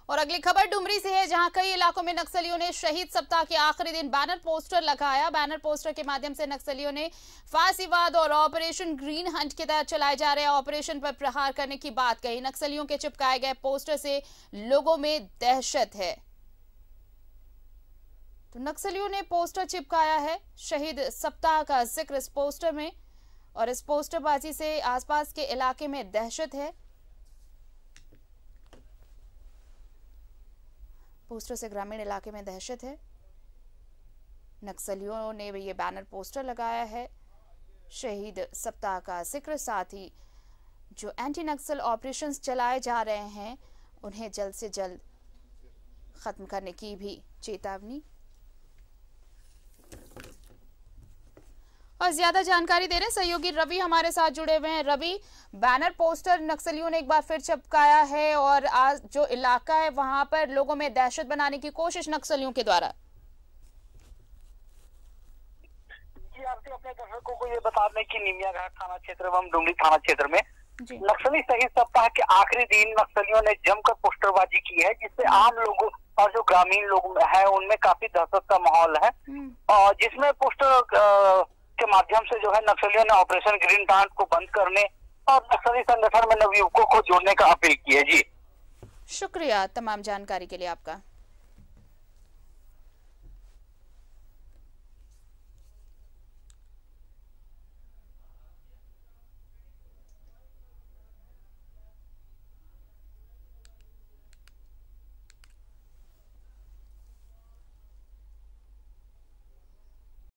और अगली खबर डुमरी से है, जहां कई इलाकों में नक्सलियों ने शहीद सप्ताह के आखिरी दिन बैनर पोस्टर लगाया। बैनर पोस्टर के माध्यम से नक्सलियों ने फांसीवाद और ऑपरेशन ग्रीन हंट के तहत चलाए जा रहे ऑपरेशन पर प्रहार करने की बात कही। नक्सलियों के चिपकाए गए पोस्टर से लोगों में दहशत है। तो नक्सलियों ने पोस्टर चिपकाया है, शहीद सप्ताह का जिक्र इस पोस्टर में, और इस पोस्टरबाजी से आसपास के इलाके में दहशत है। पोस्टर से ग्रामीण इलाके में दहशत है। नक्सलियों ने ये बैनर पोस्टर लगाया है, शहीद सप्ताह का जिक्र, साथ ही जो एंटी नक्सल ऑपरेशंस चलाए जा रहे हैं उन्हें जल्द से जल्द खत्म करने की भी चेतावनी। और ज्यादा जानकारी दे रहे हैं सहयोगी रवि हमारे साथ जुड़े हुए हैं। रवि, बैनर पोस्टर नक्सलियों ने एक बार फिर चिपकाया है और आज जो इलाका है वहां पर लोगों में दहशत बनाने की कोशिश नक्सलियों के द्वारा। जी, आपके अपने दर्शकों को ये बता दें कि निमिया घाट थाना क्षेत्र एवं डुमरी थाना क्षेत्र में नक्सली शहीद सप्ताह के आखिरी दिन नक्सलियों ने जमकर पोस्टरबाजी की है, जिससे आम लोगों और जो ग्रामीण लोग हैं उनमें काफी दहशत का माहौल है। और जिसमें पोस्टर के माध्यम से जो है नक्सलियों ने ऑपरेशन ग्रीन हंट को बंद करने और नक्सली संगठन में नवयुवकों को जोड़ने का अपील की है। जी, शुक्रिया तमाम जानकारी के लिए आपका।